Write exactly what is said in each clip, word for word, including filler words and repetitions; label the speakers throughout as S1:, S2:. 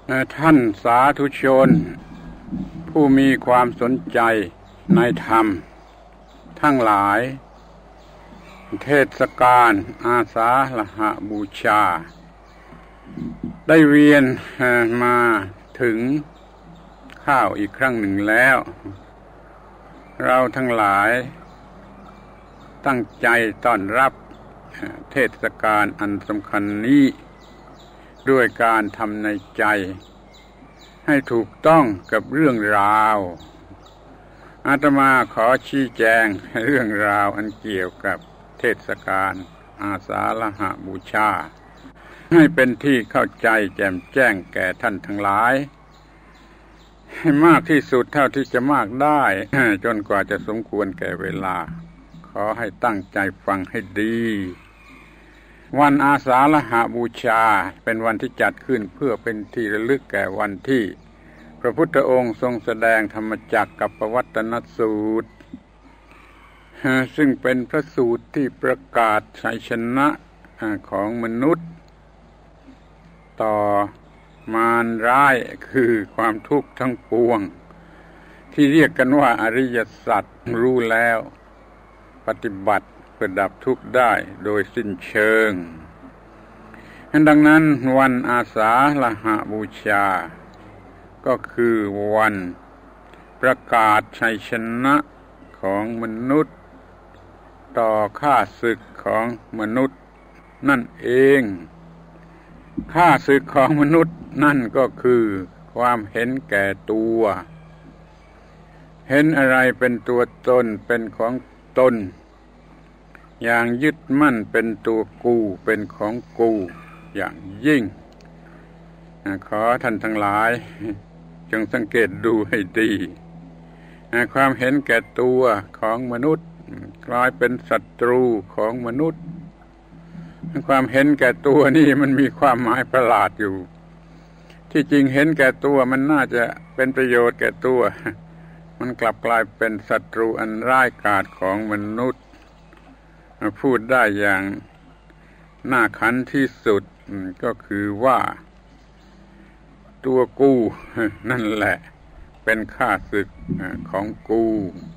S1: ท่านสาธุชนผู้มีความสนใจในธรรมทั้งหลายเทศกาลอาสาฬหบูชาได้เวียนมาถึงข้าวอีกครั้งหนึ่งแล้วเราทั้งหลายตั้งใจต้อนรับเทศกาลอันสำคัญนี้ด้วยการทำในใจให้ถูกต้องกับเรื่องราวอาตมาขอชี้แจงเรื่องราวอันเกี่ยวกับเทศกาลอาสาฬหบูชาให้เป็นที่เข้าใจแจ่มแจ้งแก่ท่านทั้งหลายให้มากที่สุดเท่าที่จะมากได้จนกว่าจะสมควรแก่เวลาขอให้ตั้งใจฟังให้ดีวันอาสาฬหบูชาเป็นวันที่จัดขึ้นเพื่อเป็นที่ระลึกแก่วันที่พระพุทธองค์ทรงแสดงธรรมจักรกับปวัตตนสูตรซึ่งเป็นพระสูตรที่ประกาศชัยชนะของมนุษย์ต่อมารร้ายคือความทุกข์ทั้งปวงที่เรียกกันว่าอริยสัจรู้แล้วปฏิบัติเพื่อดับทุกข์ได้โดยสิ้นเชิงดังนั้นวันอาสาฬหบูชาก็คือวันประกาศชัยชนะของมนุษย์ต่อข้าศึกของมนุษย์นั่นเองข้าศึกของมนุษย์นั่นก็คือความเห็นแก่ตัวเห็นอะไรเป็นตัวตนเป็นของตนอย่างยึดมั่นเป็นตัวกูเป็นของกูอย่างยิ่งขอท่านทั้งหลายจงสังเกตดูให้ดีความเห็นแก่ตัวของมนุษย์กลายเป็นศัตรูของมนุษย์ความเห็นแก่ตัวนี่มันมีความหมายประหลาดอยู่ที่จริงเห็นแก่ตัวมันน่าจะเป็นประโยชน์แก่ตัวมันกลับกลายเป็นศัตรูอันร้ายกาจของมนุษย์พูดได้อย่างน่าขันที่สุดก็คือว่าตัวกูนั่นแหละเป็นข้าศึกของกู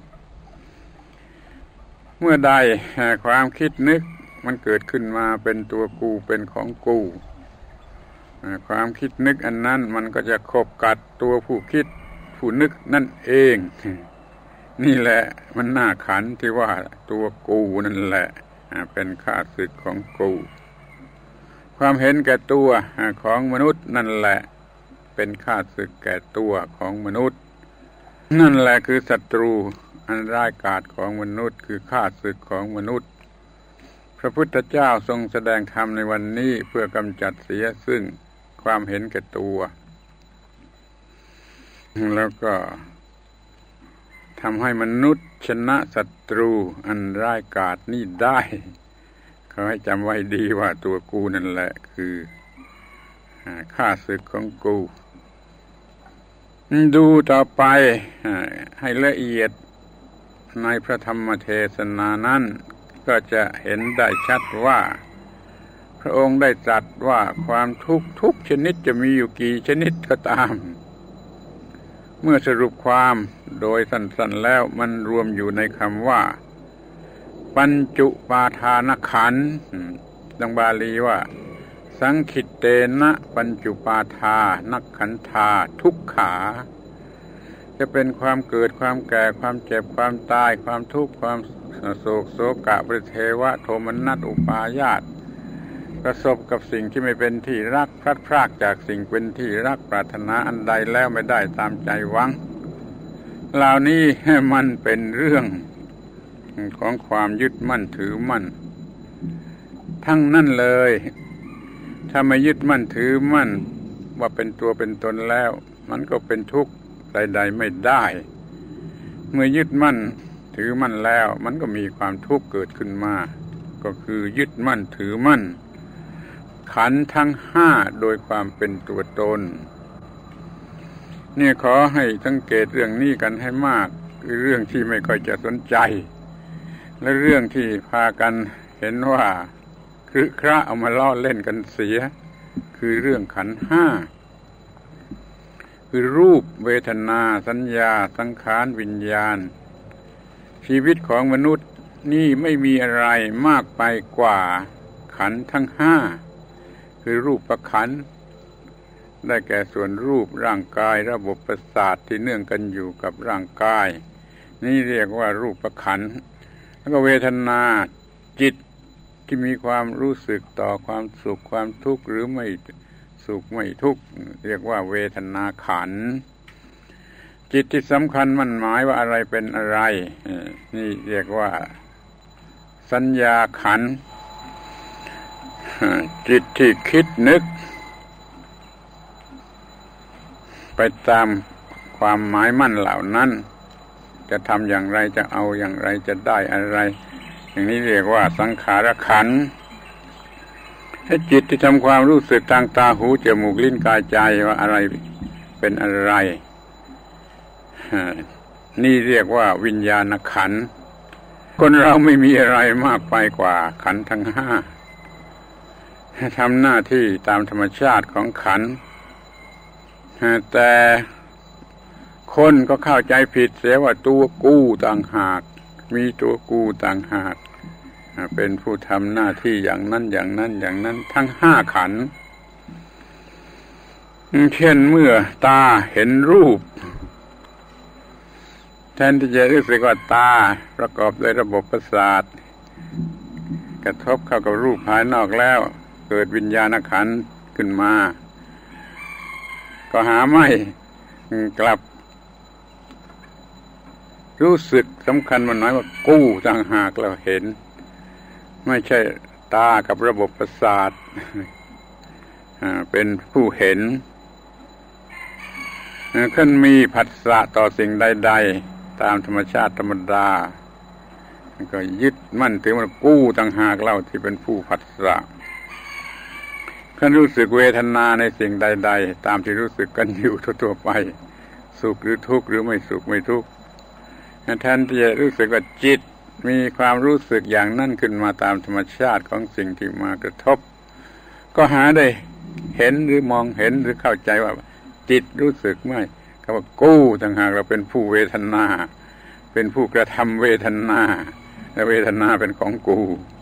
S1: เมื่อใดความคิดนึกมันเกิดขึ้นมาเป็นตัวกูเป็นของกูความคิดนึกอันนั้นมันก็จะขบกัดตัวผู้คิดผู้นึกนั่นเองนี่แหละมันน่าขันที่ว่าตัวกูนั่นแหละเป็นข้าศึกของกูความเห็นแก่ตัวของมนุษย์นั่นแหละเป็นข้าศึกแก่ตัวของมนุษย์นั่นแหละคือศัตรูอันร้ายกาจของมนุษย์คือข้าศึกของมนุษย์พระพุทธเจ้าทรงแสดงธรรมในวันนี้เพื่อกำจัดเสียซึ่งความเห็นแก่ตัวแล้วก็ทำให้มนุษย์ชนะศัตรูอันร้ายกาจนี้ได้ขอให้จำไว้ดีว่าตัวกูนั่นแหละคือข้าศึกของกูดูต่อไปให้ละเอียดในพระธรรมเทศนานั้นก็จะเห็นได้ชัดว่าพระองค์ได้ตรัสว่าความทุกข์ทุกชนิดจะมีอยู่กี่ชนิดก็ตามเมื่อสรุปความโดยสั้นๆแล้วมันรวมอยู่ในคำว่าปัญจุปาทานขันธ์ดังบาลีว่าสังคิตเตนะปัญจุปาทานักขันธาทุกขาจะเป็นความเกิดความแก่ความเจ็บความตายความทุกข์ความโศกโศกะปริเทวะโทมนัสอุปาญาตประสบกับสิ่งที่ไม่เป็นที่รักพลัดพรากจากสิ่งเป็นที่รักปรารถนาอันใดแล้วไม่ได้ตามใจหวังเหล่านี้มันเป็นเรื่องของความยึดมั่นถือมั่นทั้งนั้นเลยถ้าไม่ยึดมั่นถือมั่นว่าเป็นตัวเป็นตนแล้วมันก็เป็นทุกข์ใดๆไม่ได้เมื่อยึดมั่นถือมั่นแล้วมันก็มีความทุกข์เกิดขึ้นมาก็คือยึดมั่นถือมั่นขันธ์ทั้งห้าโดยความเป็นตัวตนนี่ขอให้สังเกตเรื่องนี้กันให้มากคือเรื่องที่ไม่ค่อยจะสนใจและเรื่องที่พากันเห็นว่าครึคระเอามาล้อเล่นกันเสียคือเรื่องขันธ์ห้าคือรูปเวทนาสัญญาสังขารวิญญาณชีวิตของมนุษย์นี่ไม่มีอะไรมากไปกว่าขันธ์ทั้งห้าคือรูปขันธ์ได้แก่ส่วนรูปร่างกายระบบประสาทที่เนื่องกันอยู่กับร่างกายนี่เรียกว่ารูปขันธ์แล้วก็เวทนาจิตที่มีความรู้สึกต่อความสุขความทุกข์หรือไม่สุขไม่ทุกข์เรียกว่าเวทนาขันธ์จิตที่สำคัญมั่นหมายว่าอะไรเป็นอะไรนี่เรียกว่าสัญญาขันธ์จิตที่คิดนึกไปตามความหมายมั่นเหล่านั้นจะทำอย่างไรจะเอาอย่างไรจะได้อะไรอย่างนี้เรียกว่าสังขารขันธ์ถ้าจิตที่ทำความรู้สึกทางตาหูจมูกลิ้นกายใจว่าอะไรเป็นอะไรนี่เรียกว่าวิญญาณขันธ์คนเราไม่มีอะไรมากไปกว่าขันธ์ทั้งห้าทำหน้าที่ตามธรรมชาติของขันธ์แต่คนก็เข้าใจผิดเสียว่าตัวกู้ต่างหากมีตัวกู้ต่างหากเป็นผู้ทำหน้าที่อย่างนั้นอย่างนั้นอย่างนั้นทั้งห้าขันธ์เช่นเมื่อตาเห็นรูปแทนที่จะรู้สึกว่าตาประกอบด้วยระบบประสาทกระทบเข้ากับรูปภายนอกแล้วเกิดวิญญาณขันธ์ขึ้นมาก็หาไม่กลับรู้สึกสำคัญมันน้อยว่ากู้ต่างหากเราเห็นไม่ใช่ตากับระบบประสาทเป็นผู้เห็นขึ้นมีผัสสะต่อสิ่งใดๆตามธรรมชาติธรรมดาก็ยึดมั่นถือว่ากู้ต่างหากเราที่เป็นผู้ผัสสะขึ้นรู้สึกเวทนาในสิ่งใดๆตามที่รู้สึกกันอยู่ทั่วๆไปสุขหรือทุกข์หรือไม่สุขไม่ทุกข์แทนที่จะรู้สึกว่าจิตมีความรู้สึกอย่างนั้นขึ้นมาตามธรรมชาติของสิ่งที่มากระทบก็หาได้เห็นหรือมองเห็นหรือเข้าใจว่าจิตรู้สึกไม่ก็ว่ากู้ต่างหากเราเป็นผู้เวทนาเป็นผู้กระทำเวทนาและเวทนาเป็นของกู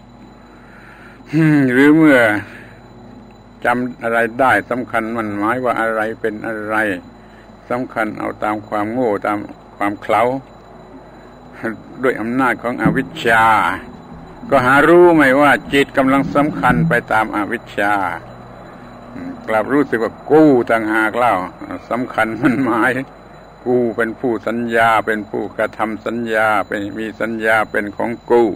S1: หรือเมื่อจำอะไรได้สำคัญมันหมายว่าอะไรเป็นอะไรสำคัญเอาตามความโง่ตามความเขลาด้วยอำนาจของอวิชชาก็หารู้ไหมว่าจิตกำลังสำคัญไปตามอวิชชากลับรู้สึกว่ากู้ต่างหากเล่าสำคัญมันหมายกู้เป็นผู้สัญญาเป็นผู้กระทำสัญญาเป็นมีสัญญาเป็นของกู้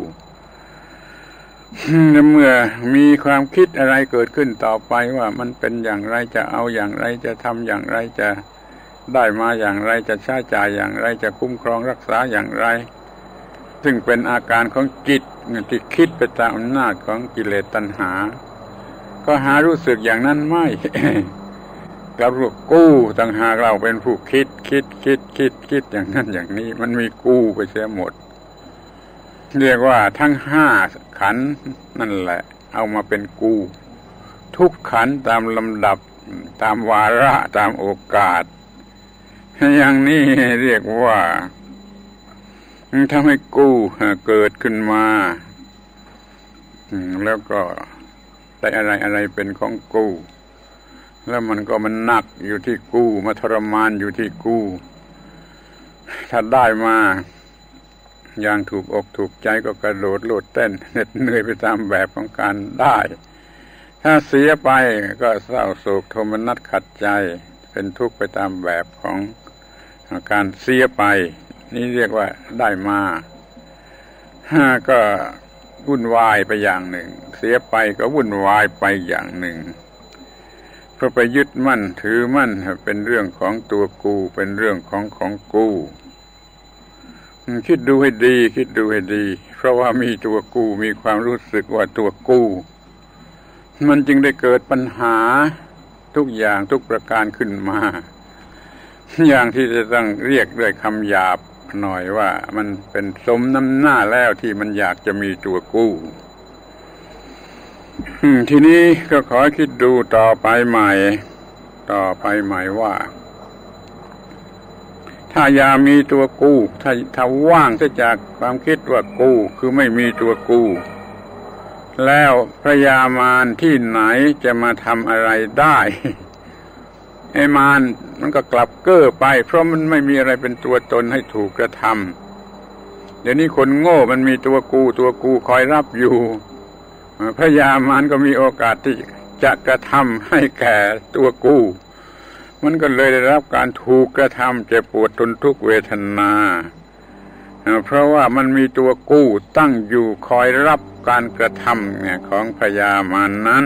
S1: เมื่อมีความคิดอะไรเกิดขึ้นต่อไปว่ามันเป็นอย่างไรจะเอาอย่างไรจะทำอย่างไรจะได้มาอย่างไรจะใช้จ่ายอย่างไรจะคุ้มครองรักษาอย่างไรซึ่งเป็นอาการของจิตที่คิดไปตามอำนาจของกิเลสตัณหาก็หารู้สึกอย่างนั้นไม่ กลับรู้กู้ต่างหากเราเป็นผู้คิดคิดคิดคิดคิดอย่างนั้นอย่างนี้มันมีกู้ไปเสียหมดเรียกว่าทั้งห้าขันธ์นั่นแหละเอามาเป็นกู้ทุกขันธ์ตามลำดับตามวาระตามโอกาสอย่างนี้เรียกว่าทำให้กู้เกิดขึ้นมาแล้วก็ได้อะไรอะไรเป็นของกู้แล้วมันก็มันหนักอยู่ที่กู้มาทรมานอยู่ที่กู้ถ้าได้มาอย่างถูกอกถูกใจก็กระโดดโลดเต้นเหน็ดเหนื่อยไปตามแบบของการได้ถ้าเสียไปก็เศร้าโศกโทมนัสขัดใจเป็นทุกข์ไปตามแบบของการเสียไปนี่เรียกว่าได้มาก็วุ่นวายไปอย่างหนึ่งเสียไปก็วุ่นวายไปอย่างหนึ่งเพราะไปยึดมั่นถือมั่นเป็นเรื่องของตัวกูเป็นเรื่องของของกูคิดดูให้ดีคิดดูให้ดีเพราะว่ามีตัวกูมีความรู้สึกว่าตัวกูมันจึงได้เกิดปัญหาทุกอย่างทุกประการขึ้นมาอย่างที่จะต้องเรียกด้วยคำหยาบหน่อยว่ามันเป็นสมน้ำหน้าแล้วที่มันอยากจะมีตัวกู้ทีนี้ก็ขอคิดดูต่อไปใหม่ต่อไปใหม่ว่าถ้าอย่ามีตัวกูถ้าถ้าว่างจากความคิดว่ากูคือไม่มีตัวกูแล้วพระยามารที่ไหนจะมาทำอะไรได้ไอ้มารมันก็กลับเก้อไปเพราะมันไม่มีอะไรเป็นตัวตนให้ถูกกระทำเดี๋ยวนี้คนโง่มันมีตัวกูตัวกูคอยรับอยู่พระยามารก็มีโอกาสที่จะกระทำให้แก่ตัวกูมันก็เลยได้รับการถูกกระทำเจ็บปวดทนทุกข์เวทนาเพราะว่ามันมีตัวกู้ตั้งอยู่คอยรับการกระทำของพยามารนั้น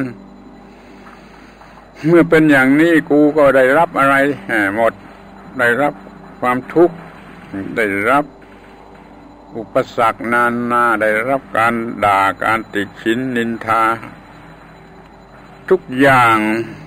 S1: เมื่อเป็นอย่างนี้กูก็ได้รับอะไรหมดได้รับความทุกข์ได้รับอุปสรรคนานาได้รับการด่าการติฉินนินทาทุกอย่าง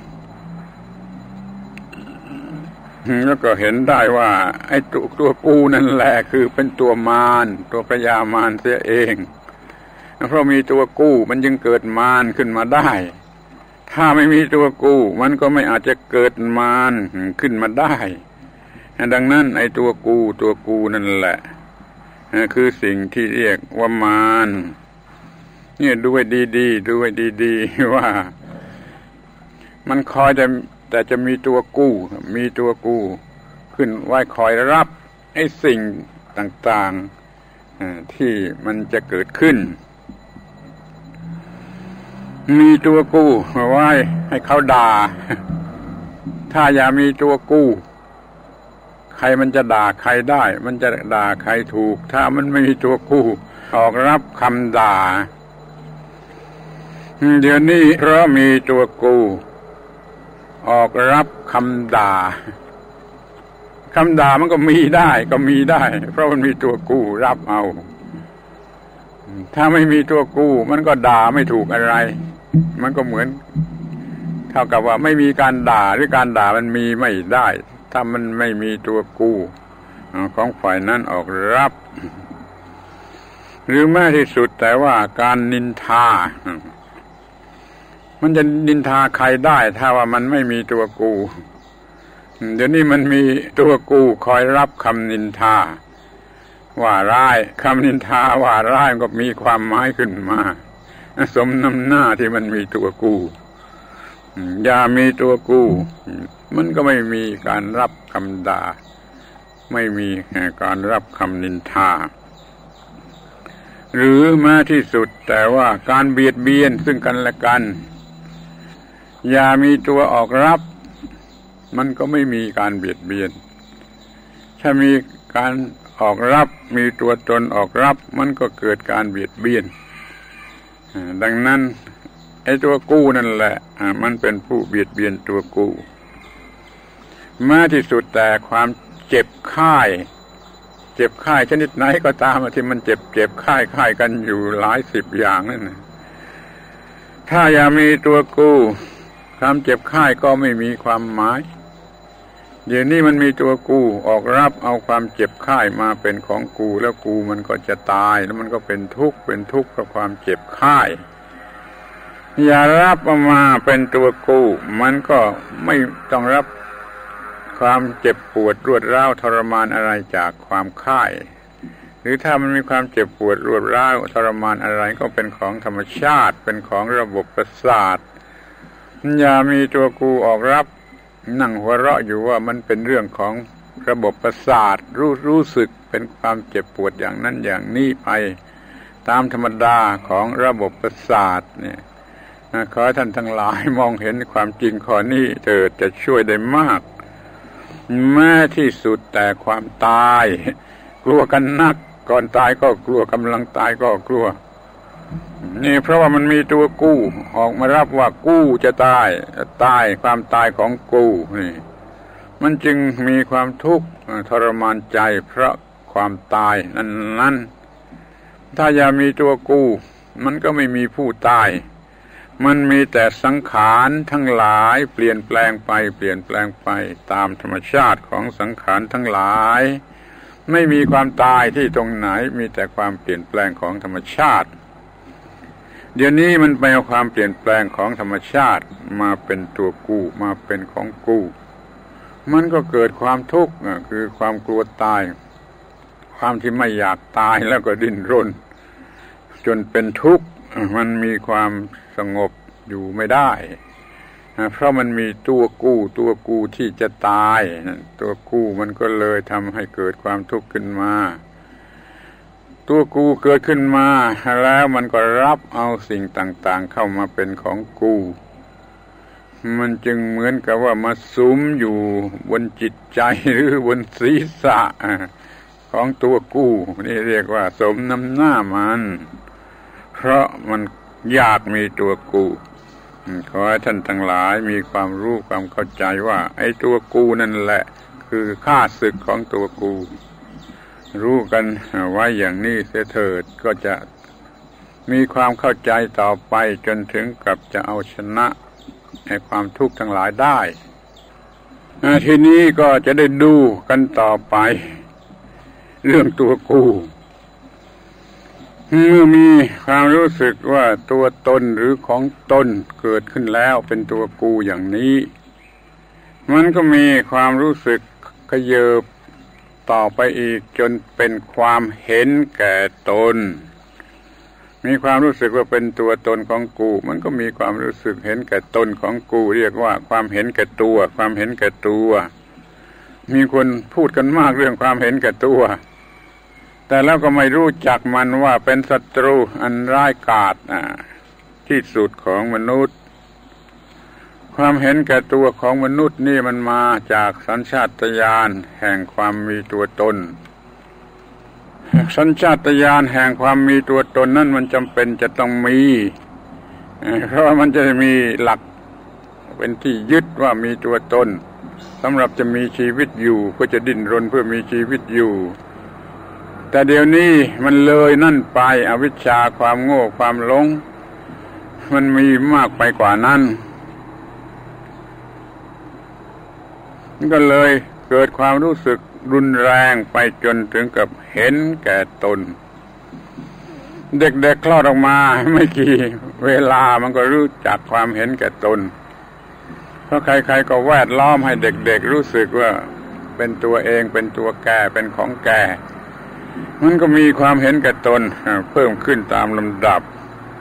S1: แล้วก็เห็นได้ว่าไอ้ตัวตัวกูนั่นแหละคือเป็นตัวมารตัวพยามารเสียเองเพราะมีตัวกูมันจึงเกิดมารขึ้นมาได้ถ้าไม่มีตัวกูมันก็ไม่อาจจะเกิดมารขึ้นมาได้ดังนั้นไอ้ตัวกูตัวกูนั่นแหละคือสิ่งที่เรียกว่ามารเนี่ยดูให้ดีๆดูให้ดีๆว่ามันคอยจะแต่จะมีตัวกู้มีตัวกู้ขึ้นไว้คอยรับไอ้สิ่งต่างๆที่มันจะเกิดขึ้นมีตัวกู้ไว้ให้เขาด่าถ้าอย่ามีตัวกู้ใครมันจะด่าใครได้มันจะด่าใครถูกถ้ามันไม่มีตัวกู้ออกรับคำด่าเดี๋ยวนี้เพราะมีตัวกู้ออกรับคำด่าคำด่ามันก็มีได้ก็มีได้เพราะมันมีตัวกู้รับเอาถ้าไม่มีตัวกู้มันก็ด่าไม่ถูกอะไรมันก็เหมือนเท่ากับว่าไม่มีการด่าหรือการด่ามันมีไม่ได้ถ้ามันไม่มีตัวกู้ของฝ่ายนั้นออกรับหรือแม้ที่สุดแต่ว่าการนินทามันจะนินทาใครได้ถ้าว่ามันไม่มีตัวกูเดี๋ยวนี้มันมีตัวกูคอยรับคำนินทาว่าร้ายคำนินทาว่าร้ายก็มีความหมายขึ้นมาสมน้ำหน้าที่มันมีตัวกูอย่ามีตัวกูมันก็ไม่มีการรับคำด่าไม่มีการรับคำนินทาหรือแม้ที่สุดแต่ว่าการเบียดเบียนซึ่งกันและกันอย่ามีตัวออกรับมันก็ไม่มีการเบียดเบียนถ้ามีการออกรับมีตัวตนออกรับมันก็เกิดการเบียดเบียนดังนั้นไอ้ตัวกู้นั่นแหละมันเป็นผู้เบียดเบียนตัวกู้แม้ที่สุดแต่ความเจ็บไข้เจ็บไข้ชนิดไหนก็ตามที่มันเจ็บเจ็บไข้ไข้กันอยู่หลายสิบอย่างนั่นนะถ้าอย่ามีตัวกู้ความเจ็บไข้ก็ไม่มีความหมายเดี๋ยวนี้มันมีตัวกูออกรับเอาความเจ็บไข้มาเป็นของกูแล้วกูมันก็จะตายแล้วมันก็เป็นทุกข์เป็นทุกข์เพราะความเจ็บไข้อย่ารับเอามาเป็นตัวกูมันก็ไม่ต้องรับความเจ็บปวดรวดร้าวทรมานอะไรจากความไข้หรือถ้ามันมีความเจ็บปวดรวดร้าวทรมานอะไรก็เป็นของธรรมชาติเป็นของระบบประสาทอย่ามีตัวกูออกรับนั่งหัวเราะอยู่ว่ามันเป็นเรื่องของระบบประสาทรู้รู้สึกเป็นความเจ็บปวดอย่างนั้นอย่างนี้ไปตามธรรมดาของระบบประสาทเนี่ยขอให้ท่านทั้งหลายมองเห็นความจริงข้อนี้เถิดจะช่วยได้มากแม้ที่สุดแต่ความตายกลัวกันนักก่อนตายก็กลัวกำลังตายก็กลัวนี่เพราะว่ามันมีตัวกู้ออกมารับว่ากู้จะตายตายความตายของกู้นี่มันจึงมีความทุกข์ทรมานใจเพราะความตายนั้นนั้นถ้าอย่ามีตัวกู้มันก็ไม่มีผู้ตายมันมีแต่สังขารทั้งหลายเปลี่ยนแปลงไปเปลี่ยนแปลงไปตามธรรมชาติของสังขารทั้งหลายไม่มีความตายที่ตรงไหนมีแต่ความเปลี่ยนแปลงของธรรมชาติเดี๋ยวนี้มันไปเอาความเปลี่ยนแปลงของธรรมชาติมาเป็นตัวกู้มาเป็นของกู้มันก็เกิดความทุกข์คือความกลัวตายความที่ไม่อยากตายแล้วก็ดิ้นรนจนเป็นทุกข์มันมีความสงบอยู่ไม่ได้เพราะมันมีตัวกู้ตัวกู้ที่จะตายตัวกู้มันก็เลยทำให้เกิดความทุกข์ขึ้นมาตัวกู้เกิดขึ้นมาแล้วมันก็รับเอาสิ่งต่างๆเข้ามาเป็นของกู้มันจึงเหมือนกับว่ามาสุมอยู่บนจิตใจหรือบนศีรษะของตัวกู้นี่เรียกว่าสมน้ำหน้ามันเพราะมันอยากมีตัวกู้ขอให้ท่านทั้งหลายมีความรู้ความเข้าใจว่าไอ้ตัวกู้นั่นแหละคือข้าศึกของตัวกู้รู้กันไว้อย่างนี้เสียเถิดก็จะมีความเข้าใจต่อไปจนถึงกับจะเอาชนะไอ้ความทุกข์ทั้งหลายได้ทีนี้ก็จะได้ดูกันต่อไปเรื่องตัวกู้เมื่อมีความรู้สึกว่าตัวตนหรือของตนเกิดขึ้นแล้วเป็นตัวกูอย่างนี้มันก็มีความรู้สึกขยิบต่อไปอีกจนเป็นความเห็นแก่ตนมีความรู้สึกว่าเป็นตัวตนของกูมันก็มีความรู้สึกเห็นแก่ตนของกูเรียกว่าความเห็นแก่ตัวความเห็นแก่ตัวมีคนพูดกันมากเรื่องความเห็นแก่ตัวแต่แล้วก็ไม่รู้จักมันว่าเป็นศัตรูอันร้ายกาจที่สุดของมนุษย์ความเห็นแก่ตัวของมนุษย์นี่มันมาจากสัญชาตญาณแห่งความมีตัวตนสัญชาตญาณแห่งความมีตัวตนนั่นมันจำเป็นจะต้องมีเพราะมันจะมีหลักเป็นที่ยึดว่ามีตัวตนสำหรับจะมีชีวิตอยู่ก็จะดิ้นรนเพื่อมีชีวิตอยู่แต่เดี๋ยวนี้มันเลยนั่นไปอวิชชาความโง่ความหลงมันมีมากไปกว่านั้นก็เลยเกิดความรู้สึกรุนแรงไปจนถึงกับเห็นแก่ตนเด็กๆคลอดออกมาไม่กี่เวลามันก็รู้จักความเห็นแก่ตนเพราะใครๆก็แวดล้อมให้เด็กๆรู้สึกว่าเป็นตัวเองเป็นตัวแก่เป็นของแก่มันก็มีความเห็นแก่ตนเพิ่มขึ้นตามลำดับ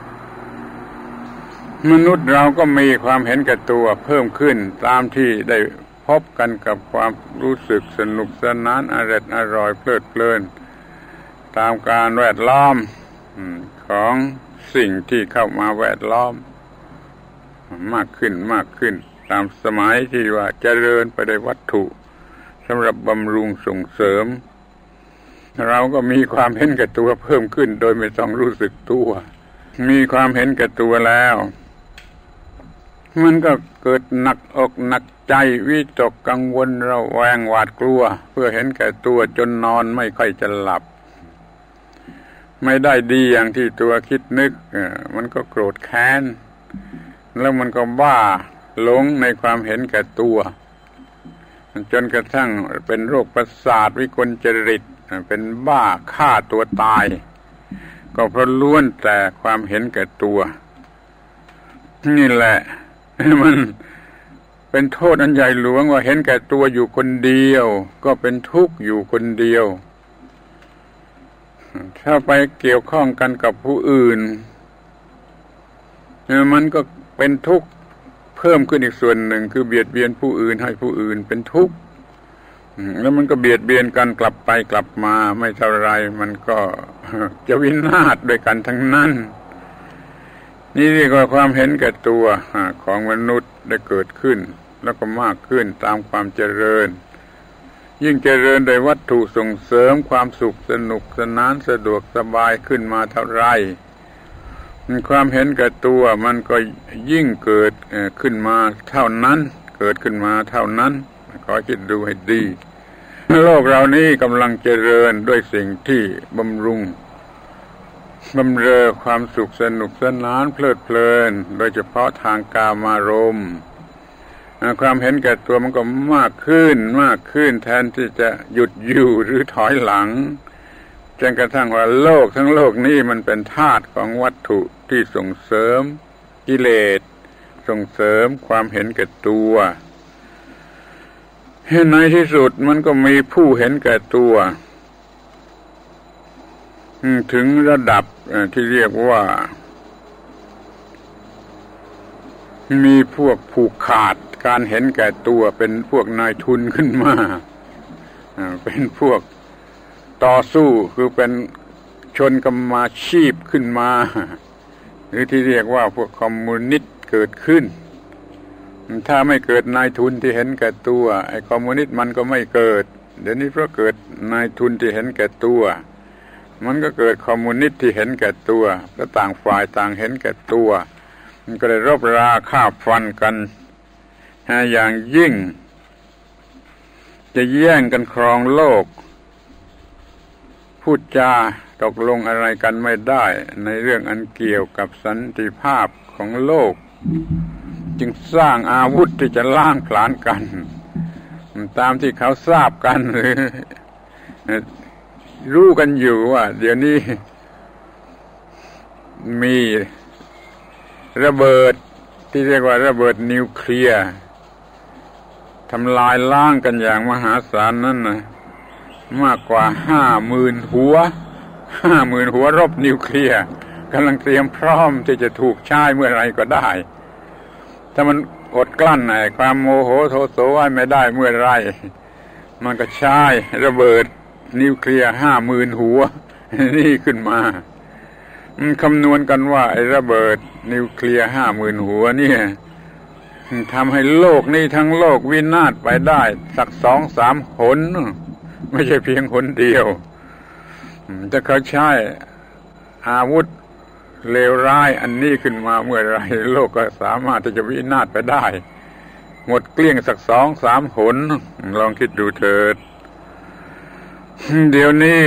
S1: มนุษย์เราก็มีความเห็นแก่ตัวเพิ่มขึ้นตามที่ได้พบกันกับความรู้สึกสนุกสนานอร่อยอร่อยเพลิดเพลินตามการแวดล้อมของสิ่งที่เข้ามาแวดล้อมมากขึ้นมากขึ้นตามสมัยที่ว่าเจริญไปด้วยวัตถุสำหรับบำรุงส่งเสริมเราก็มีความเห็นแก่ตัวเพิ่มขึ้นโดยไม่ต้องรู้สึกตัวมีความเห็นแก่ตัวแล้วมันก็เกิดหนักอกหนักใจวิตกกังวลระแวงหวาดกลัวเพื่อเห็นแก่ตัวจนนอนไม่ค่อยจะหลับไม่ได้ดีอย่างที่ตัวคิดนึกมันก็โกรธแค้นแล้วมันก็บ้าหลงในความเห็นแก่ตัวจนกระทั่งเป็นโรคประสาทวิกลจริตเป็นบ้าฆ่าตัวตายก็เพราะล้วนแต่ความเห็นแก่ตัวนี่แหละมันเป็นโทษอันใหญ่หลวงว่าเห็นแก่ตัวอยู่คนเดียวก็เป็นทุกข์อยู่คนเดียวถ้าไปเกี่ยวข้องกันกับผู้อื่นมันก็เป็นทุกข์เพิ่มขึ้นอีกส่วนหนึ่งคือเบียดเบียนผู้อื่นให้ผู้อื่นเป็นทุกข์แล้วมันก็เบียดเบียนกันกลับไปกลับมาไม่เท่าไรมันก็จะวินาศด้วยกันทั้งนั้นนี่เรียกว่าความเห็นแก่ตัวของมนุษย์ได้เกิดขึ้นแล้วก็มากขึ้นตามความเจริญยิ่งเจริญโดยวัตถุส่งเสริมความสุขสนุกสนานสะดวกสบายขึ้นมาเท่าไรความเห็นแก่ตัวมันก็ยิ่งเกิดขึ้นมาเท่านั้นเกิดขึ้นมาเท่านั้นขอคิดดูให้ดีโลกเรานี้กำลังเจริญด้วยสิ่งที่บำรุงบำเรอความสุขสนุกสนานเพลิดเพลินโดยเฉพาะทางกามารมณ์ความเห็นแก่ตัวมันก็มากขึ้นมากขึ้นแทนที่จะหยุดอยู่หรือถอยหลังจนกระทั่งว่าโลกทั้งโลกนี้มันเป็นธาตุของวัตถุที่ส่งเสริมกิเลสส่งเสริมความเห็นแก่ตัวในที่สุดมันก็มีผู้เห็นแก่ตัวถึงระดับที่เรียกว่ามีพวกผูกขาดการเห็นแก่ตัวเป็นพวกนายทุนขึ้นมาเป็นพวกต่อสู้คือเป็นชนกรรมาชีพขึ้นมาหรือที่เรียกว่าพวกคอมมิวนิสต์เกิดขึ้นถ้าไม่เกิดนายทุนที่เห็นแก่ตัวไอ้คอมมิวนิสต์มันก็ไม่เกิดเดี๋ยวนี้เพราะเกิดนายทุนที่เห็นแก่ตัวมันก็เกิดคอมมิวนิสต์ที่เห็นแก่ตัวแล้วต่างฝ่ายต่างเห็นแก่ตัวมันก็เลยรบราฆ่าฟันกันอย่างยิ่งจะแย่งกันครองโลกพูดจาตกลงอะไรกันไม่ได้ในเรื่องอันเกี่ยวกับสันติภาพของโลกจึงสร้างอาวุธที่จะล้างผลาญกันตามที่เขาทราบกันหรือรู้กันอยู่ว่าเดี๋ยวนี้มีระเบิดที่เรียกว่าระเบิดนิวเคลียร์ทำลายล้างกันอย่างมหาศาลนั่นนะมากกว่าห้าหมื่นหัวห้าหมื่นหัวรบนิวเคลียร์กำลังเตรียมพร้อมที่จะถูกใช้เมื่อไรก็ได้ถ้ามันอดกลั้นไอ้ความโมโหโทโสไว้ไม่ได้เมื่อไรมันก็ใช้ระเบิดนิวเคลียร์ห้าหมื่นหัวนี่ขึ้นมามันคำนวณกันว่าไอ้ระเบิดนิวเคลียร์ห้าหมื่นหัวเนี่ยทำให้โลกนี้ทั้งโลกวินาศไปได้สักสองสามหนไม่ใช่เพียงหนเดียวถ้าเขาใช้อาวุธเลวร้ายอันนี้ขึ้นมาเมื่อไรโลกก็สามารถที่จะวินาศไปได้หมดเกลี้ยงสักสองสามหนลองคิดดูเถิดเดี๋ยวนี้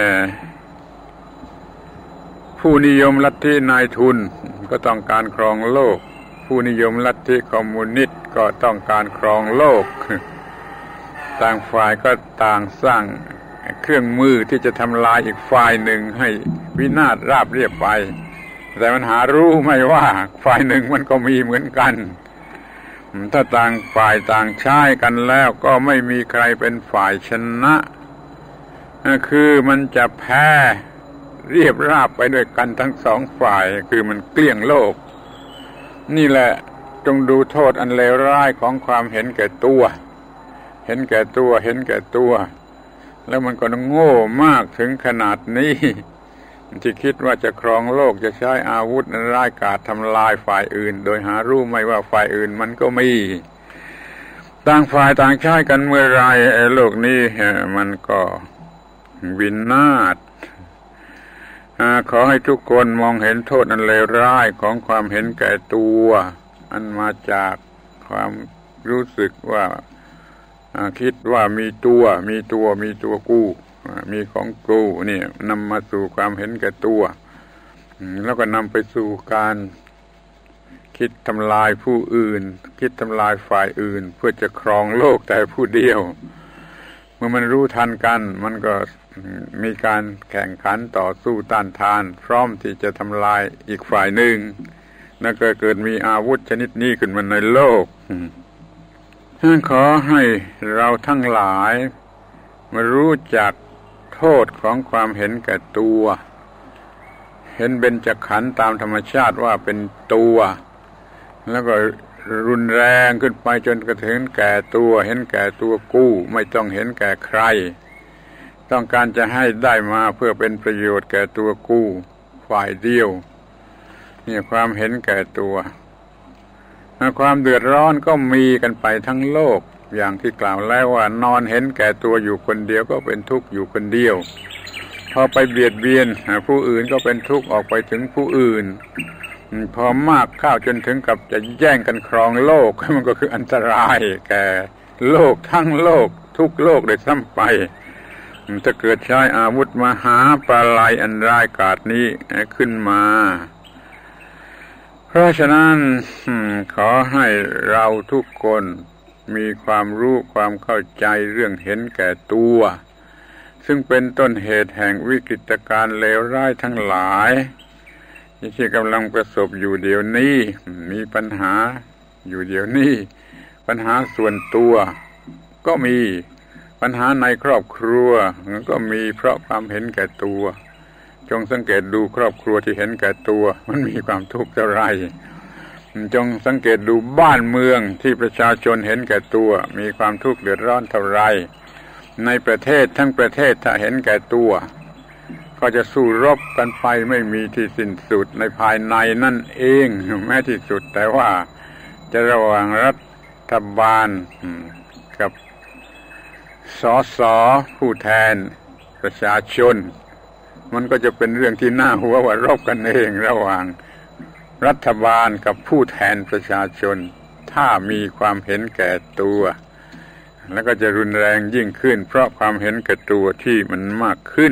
S1: ผู้นิยมลัทธินายทุนก็ต้องการครองโลกผู้นิยมลัทธิคอมมิวนิสต์ก็ต้องการครองโลกต่างฝ่ายก็ต่างสร้างเครื่องมือที่จะทำลายอีกฝ่ายหนึ่งให้วินาศราบเรียบไปแต่มันหารู้ไม่ว่าฝ่ายหนึ่งมันก็มีเหมือนกันถ้าต่างฝ่ายต่างใช้กันแล้วก็ไม่มีใครเป็นฝ่ายชนะคือมันจะแพ้เรียบราบไปด้วยกันทั้งสองฝ่ายคือมันเกลี้ยงโลกนี่แหละจงดูโทษอันเลวร้ายของความเห็นแก่ตัวเห็นแก่ตัวเห็นแก่ตัวแล้วมันก็โง่มากถึงขนาดนี้ที่คิดว่าจะครองโลกจะใช้อาวุธร้ายกาจทำลายฝ่ายอื่นโดยหารู้ไม่ว่าฝ่ายอื่นมันก็มีต่างฝ่ายต่างใช้กันเมื่อไรไอ้โลกนี้มันก็วินาศขอให้ทุกคนมองเห็นโทษอันเลวร้ายของความเห็นแก่ตัวอันมาจากความรู้สึกว่าคิดว่ามีตัวมีตัวมีตัวกูมีของกูนี่นำมาสู่ความเห็นแก่ตัวแล้วก็นำไปสู่การคิดทำลายผู้อื่นคิดทำลายฝ่ายอื่นเพื่อจะครองโลกแต่ผู้เดียวเมื่อมันรู้ทันกันมันก็มีการแข่งขันต่อสู้ต้านทานพร้อมที่จะทำลายอีกฝ่ายหนึ่งแล้วก็เกิดมีอาวุธชนิดนี้ขึ้นมาในโลกขอให้เราทั้งหลายมารู้จักโทษของความเห็นแก่ตัวเห็นเบญจขันธ์ตามธรรมชาติว่าเป็นตัวแล้วก็รุนแรงขึ้นไปจนกระทั่งแก่ตัวเห็นแก่ตัวกู้ไม่ต้องเห็นแก่ใครต้องการจะให้ได้มาเพื่อเป็นประโยชน์แก่ตัวกู้ฝ่ายเดียวนี่ความเห็นแก่ตัวความเดือดร้อนก็มีกันไปทั้งโลกอย่างที่กล่าวแล้วว่านอนเห็นแก่ตัวอยู่คนเดียวก็เป็นทุกข์อยู่คนเดียวพอไปเบียดเบียนผู้อื่นก็เป็นทุกข์ออกไปถึงผู้อื่นพอมากเข้าจนถึงกับจะแย่งกันครองโลกมันก็คืออันตรายแก่โลกทั้งโลกทุกโลกได้ซ้ำไปถ้าเกิดใช้อาวุธมหาปลายอันร้ายกาจนี้ขึ้นมาเพราะฉะนั้นขอให้เราทุกคนมีความรู้ความเข้าใจเรื่องเห็นแก่ตัวซึ่งเป็นต้นเหตุแห่งวิกฤตการณ์เลวร้ายทั้งหลายที่กำลังประสบอยู่เดี๋ยวนี้มีปัญหาอยู่เดี๋ยวนี้ปัญหาส่วนตัวก็มีปัญหาในครอบครัวก็มีเพราะความเห็นแก่ตัวจงสังเกตดูครอบครัวที่เห็นแก่ตัวมันมีความทุกข์เท่าไรจงสังเกตดูบ้านเมืองที่ประชาชนเห็นแก่ตัวมีความทุกข์เดือดร้อนเท่าไรในประเทศทั้งประเทศถ้าเห็นแก่ตัวก็จะสู้รบกันไปไม่มีที่สิ้นสุดในภายในนั่นเองแม้ที่สุดแต่ว่าจะระหว่างรัฐบาลกับสสผู้แทนประชาชนมันก็จะเป็นเรื่องที่น่าหัวว่ารบกันเองระหว่างรัฐบาลกับผู้แทนประชาชนถ้ามีความเห็นแก่ตัวแล้วก็จะรุนแรงยิ่งขึ้นเพราะความเห็นแก่ตัวที่มันมากขึ้น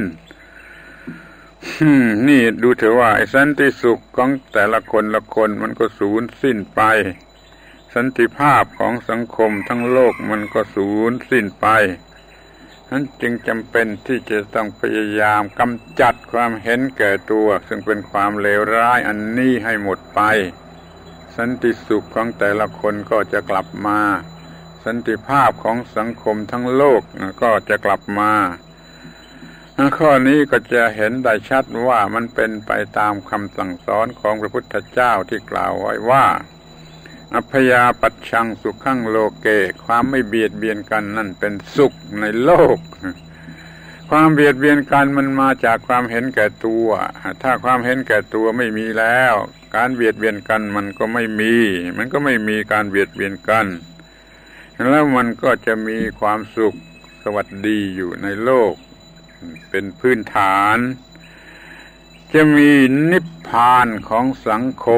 S1: นี่ดูเถอะว่าไอ้สันติสุขของแต่ละคนละคนมันก็สูญสิ้นไปสันติภาพของสังคมทั้งโลกมันก็สูญสิ้นไปนั้นจึงจำเป็นที่จะต้องพยายามกำจัดความเห็นแก่ตัวซึ่งเป็นความเลวร้ายอันนี้ให้หมดไปสันติสุขของแต่ละคนก็จะกลับมาสันติภาพของสังคมทั้งโลกก็จะกลับมาข้อนี้ก็จะเห็นได้ชัดว่ามันเป็นไปตามคำสั่งสอนของพระพุทธเจ้าที่กล่าวไว้ว่าอัพยาปัชชังสุขังโลเกความไม่เบียดเบียนกันนั่นเป็นสุขในโลกความเบียดเบียนกันมันมาจากความเห็นแก่ตัวถ้าความเห็นแก่ตัวไม่มีแล้วการเบียดเบียนกันมันก็ไม่มีมันก็ไม่มีการเบียดเบียนกันแล้วมันก็จะมีความสุขสวัสดีอยู่ในโลกเป็นพื้นฐานจะมีนิพพานของสังคม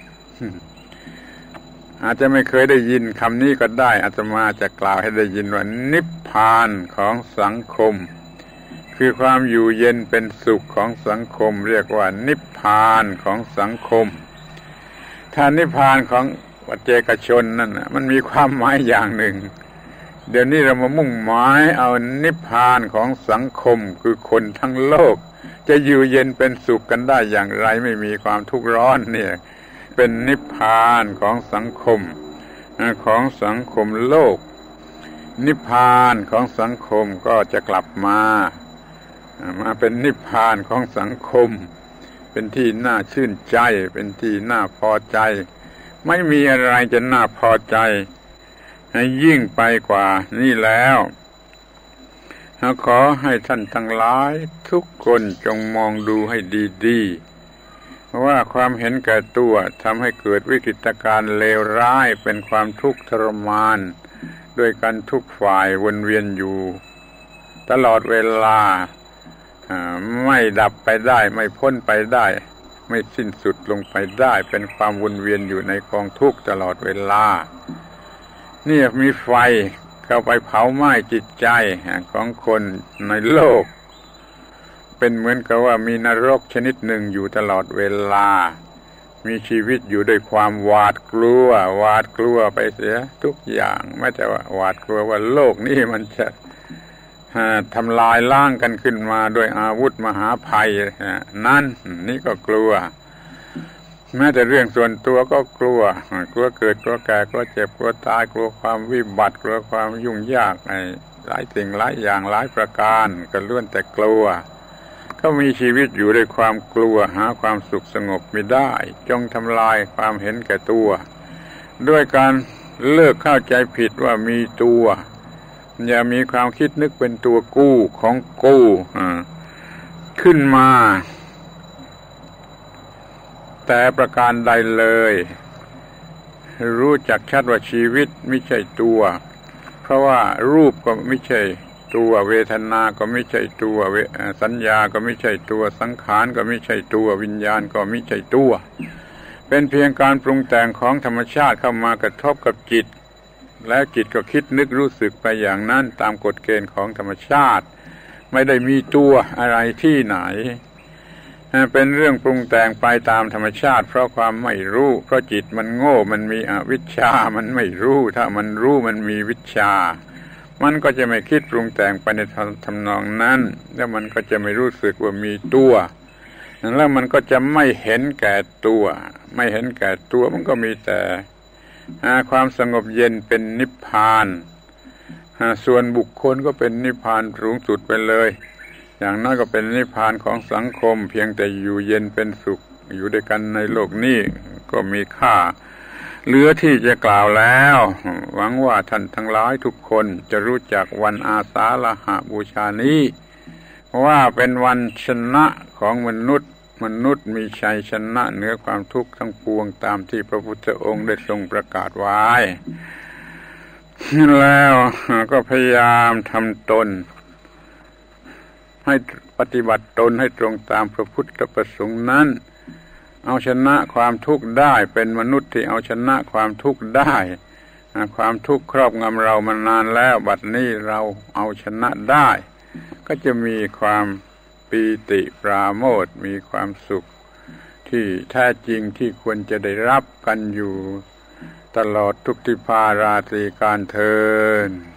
S1: อาจจะไม่เคยได้ยินคำนี้ก็ได้อาตมาจะกล่าวให้ได้ยินว่านิพพานของสังคมคือความอยู่เย็นเป็นสุขของสังคมเรียกว่านิพพานของสังคมถ้านิพพานของปัจเจกชนนั่นน่ะมันมีความหมายอย่างหนึ่งเดี๋ยวนี้เรามามุ่งหมายเอานิพพานของสังคมคือคนทั้งโลกจะอยู่เย็นเป็นสุขกันได้อย่างไรไม่มีความทุกข์ร้อนเนี่ยเป็นนิพพานของสังคมของสังคมโลกนิพพานของสังคมก็จะกลับมามาเป็นนิพพานของสังคมเป็นที่น่าชื่นใจเป็นที่น่าพอใจไม่มีอะไรจะน่าพอใจให้ยิ่งไปกว่านี่แล้วขอให้ท่านทั้งหลายทุกคนจงมองดูให้ดีๆเพราะว่าความเห็นแก่ตัวทำให้เกิดวิกฤตการณ์เลวร้ายเป็นความทุกข์ทรมานด้วยกันทุกฝ่ายวนเวียนอยู่ตลอดเวลาไม่ดับไปได้ไม่พ้นไปได้ไม่สิ้นสุดลงไปได้เป็นความวนเวียนอยู่ในกองทุกข์ตลอดเวลานี่มีไฟเข้าไปเผาไหม้จิตใจของคนในโลกเป็นเหมือนกับว่ามีนรกชนิดหนึ่งอยู่ตลอดเวลามีชีวิตอยู่ด้วยความหวาดกลัวหวาดกลัวไปเสียทุกอย่างไม่แต่ว่าหวาดกลัวว่าโลกนี้มันจะทำลายล้างกันขึ้นมาด้วยอาวุธมหาภัยนั่นนี่ก็กลัวแม้แต่เรื่องส่วนตัวก็กลัวกลัวเกิดกลัวแก่กลัวเจ็บกลัวตายกลัวความวิบัติกลัวความยุ่งยากหลายสิ่งหลายอย่างหลายประการก็ล้วนแต่กลัวเขามีชีวิตอยู่ด้วยความกลัวหาความสุขสงบไม่ได้จงทำลายความเห็นแก่ตัวด้วยการเลิกเข้าใจผิดว่ามีตัวอย่ามีความคิดนึกเป็นตัวกู้ของกู้ขึ้นมาแต่ประการใดเลยรู้จักชัดว่าชีวิตไม่ใช่ตัวเพราะว่ารูปก็ไม่ใช่ตัวเวทนาก็ไม่ใช่ตัวสัญญาก็ไม่ใช่ตัวสังขารก็ไม่ใช่ตัววิญญาณก็ไม่ใช่ตัวเป็นเพียงการปรุงแต่งของธรรมชาติเข้ามากระทบกับจิตแล้วจิตก็คิดนึกรู้สึกไปอย่างนั้นตามกฎเกณฑ์ของธรรมชาติไม่ได้มีตัวอะไรที่ไหนเป็นเรื่องปรุงแต่งไปตามธรรมชาติเพราะความไม่รู้เพราะจิตมันโง่มันมีอวิชชามันไม่รู้ถ้ามันรู้มันมีวิชชามันก็จะไม่คิดปรุงแต่งไปในทำนองนั้นแล้วมันก็จะไม่รู้สึกว่ามีตัวแล้วมันก็จะไม่เห็นแก่ตัวไม่เห็นแก่ตัวมันก็มีแต่ความสงบเย็นเป็นนิพพานส่วนบุคคลก็เป็นนิพพานสูงสุดไปเลยอย่างน้อยก็เป็นนิพพานของสังคมเพียงแต่อยู่เย็นเป็นสุขอยู่ด้วยกันในโลกนี้ก็มีค่าเหลือที่จะกล่าวแล้วหวังว่าท่านทั้งหลายทุกคนจะรู้จักวันอาสาฬหบูชานี้ว่าเป็นวันชนะของมนุษย์มนุษย์มีชัยชนะเหนือความทุกข์ทั้งปวงตามที่พระพุทธองค์ได้ทรงประกาศไว้แล้วก็พยายามทำตนให้ปฏิบัติตนให้ตรงตามพระพุทธประสงค์นั้นเอาชนะความทุกข์ได้เป็นมนุษย์ที่เอาชนะความทุกข์ได้ความทุกข์ครอบงำเรามานานแล้วบัดนี้เราเอาชนะได้ก็จะมีความปีติปราโมทย์มีความสุขที่แท้จริงที่ควรจะได้รับกันอยู่ตลอดทุกทิพาราตรีการเทอญ